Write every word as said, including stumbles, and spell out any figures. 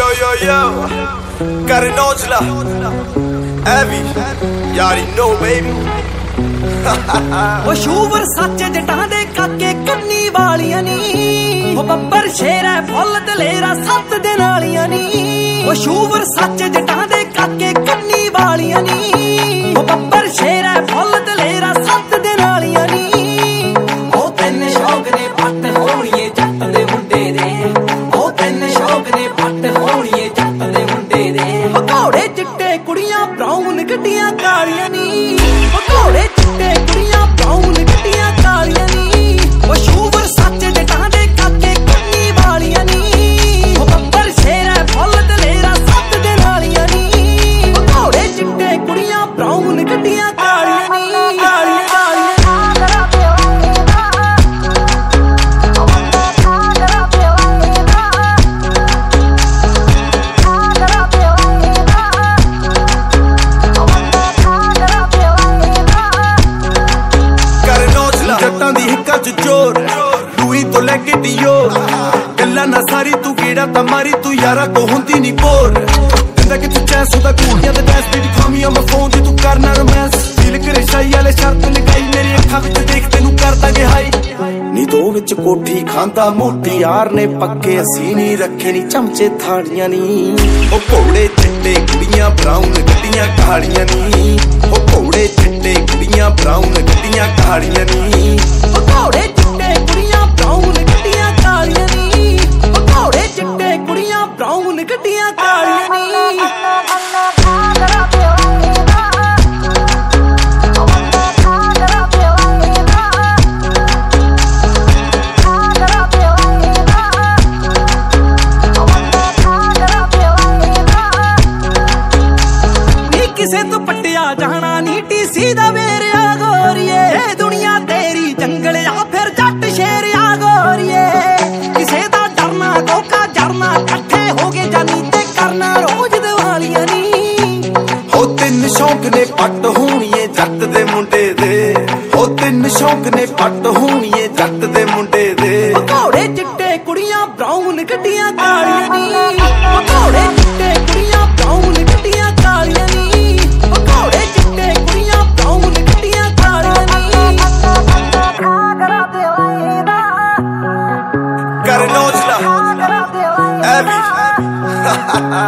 yo, yo. Carinogela, Abby, you already know, baby. ਉਹ sure ਸੱਚ ਜਟਾਂ ਦੇ ਕਾਕੇ ਕੰਨੀ ਵਾਲੀਆਂ ਨੀ ਉਹ ਬੱਬਰ ਸ਼ੇਰ ਹੈ ਫੁੱਲ ਦਲੇਰਾ ਸੱਤ ਦੇ ਨਾਲੀਆਂ ਨੀ ਉਹ ਸ਼ੂਵਰ ਸੱਚ ਜਟਾਂ ਦੇ ਕਾਕੇ ਕੰਨੀ ਵਾਲੀਆਂ ਨੀ ਉਹ ਬੱਬਰ ਸ਼ੇਰ ਹੈ ਫੁੱਲ ਦਲੇਰਾ ਸੱਤ ਦੇ ਨਾਲੀਆਂ ਨੀ ਉਹ ਤਿੰਨ ਸ਼ੌਕ ਨੇ ਪੱਟ ਹੋਣੀਏ ਜੱਟ ਦੇ ਮੁੰਡੇ ਦੇ ਉਹ ਤਿੰਨ ਸ਼ੌਕ ਨੇ ਪੱਟ ਹੋਣੀਏ ਜੱਟ ਦੇ ਮੁੰਡੇ ਦੇ ਘੋੜੇ ਚਿੱਟੇ ਕੁੜੀਆਂ ਬਰਾਊਨ ਗੱਡੀਆਂ ਕਾਲੀਆਂ ਨੀ ਘੋੜੇ ਚਿੱਟੇ ਕੁੜੀਆਂ ਬਰਾਊਨ ਗੱਡੀਆਂ ਕਾਲੀਆਂ ਨੀ ਉਹ ਸ਼ੂਵਰ ਸੱਚ ਜਟਾਂ ਦੇ ਕਾਕੇ ਕੰਨੀ ਵਾਲੀਆਂ ਨੀ ਉਹ ਬੱਬਰ ਸ਼ੇਰ ਹੈ ਫੁੱਲ ਦਲੇਰਾ ਸੱਤ ਦੇ ਨਾਲੀਆਂ ਨੀ ਉਹ ਘੋੜੇ ਚਿੱਟੇ ਕੁੜੀਆਂ ਬਰਾਊਨ ਗੱਡੀਆਂ ਕਾਲੀਆਂ ਨੀ ਕਾਲੀਆਂ जोर लुई तो लेके डियोर गल्ला ना सारी तू गेड़ा तमारी तू यारा को हुंदी नी बोर दिंदा किथे चैस उदा कूड़ियां दे डैस baby call me on my phone जे तू करना रोमांस दिल करे शाई वाले शर्त लगाई मेरी अखां विच देख तैनू कर दांगे हाई नी दो विच कोठी खांदा मोटी यार ने पक्के असी नी रखे नी चमचे थाड़ियां नी ओ घोड़े चिट्टे कुड़ियां ब्राउन गड्डियां कालियां नी ओ घोड़े चिट्टे कुड़ियां ब्राउन गड्डियां कालियां नी घोड़े चिट्टे कुड़ियां ब्राउन गड्डियां कालियां नी घोड़े चिट्टे कुड़ियां ब्राउन गड्डियां कालियां नी किसे तो पटिया जाना नी टीसी दा वेरिया गोरिए दुनिया तेरी जंगल या फिर जट शेर या गोरिए किसे दा डरना धोखा जरना कट्ठे हो गए जानी ते करना रोज दिवालियां नी हो तिन शौक ने पट होणीए जट दे मुंडे दे हो तिन शौक ने पट होणीए जट दे मुंडे दे घोड़े चिट्टे कुड़ियां ब्राउन गड्डियां कालियां नी घोड़े चिट्टे कुड़ियां ब्राउन गड्डियां कालियां नी घोड़े चिट्टे कुड़ियां ब्राउन गड्डियां कालियां नी Carinogela, Abby